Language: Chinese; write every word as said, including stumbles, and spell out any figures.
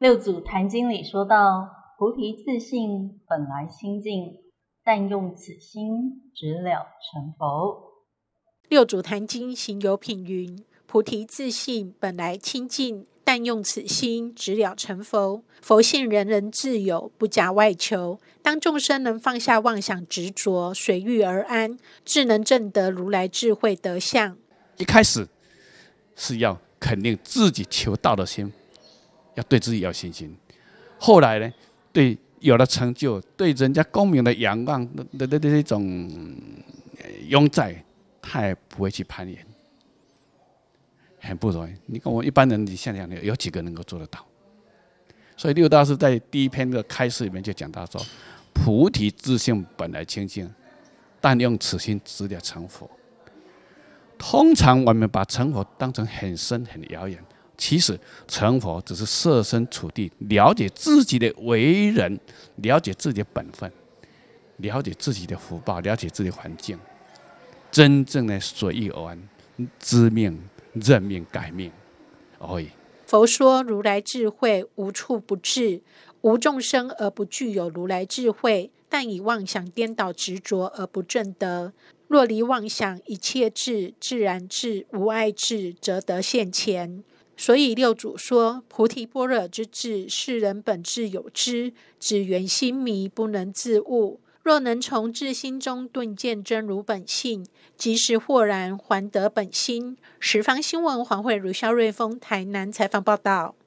六祖坛经里说到，菩提自性本来清净，但用此心直了成佛。 六祖坛经行有品云：菩提自性本来清净，但用此心直了成佛。佛性人人自有，不假外求。当众生能放下妄想执着，随遇而安，自能证得如来智慧德相。 一开始是要肯定自己求道的心，要对自己有信心。后来呢，对有了成就，对人家功名的仰望的的那种拥戴，他也不会去攀岩，很不容易。你跟我一般人，你想想，有几个能够做得到？所以六大师在第一篇的开示里面就讲到说：菩提自性本来清净，但用此心直了成佛。通常我们把成佛当成很深很遥远，其实成佛只是设身处地，了解自己的为人，了解自己的本分，了解自己的福报，了解自己的环境，真正的随遇而安，知命认命改命而已。 佛说如来智慧无处不至，无众生而不具有如来智慧，但以妄想颠倒执着而不证得。若离妄想，一切智、自然智、无碍智，则得现前。所以六祖说，菩提般若之智，世人本自有之，只缘心迷，不能自悟。若能从自心中顿见真如本性，即时豁然还得本心。十方新闻黄慧如、肖瑞峰台南采访报道。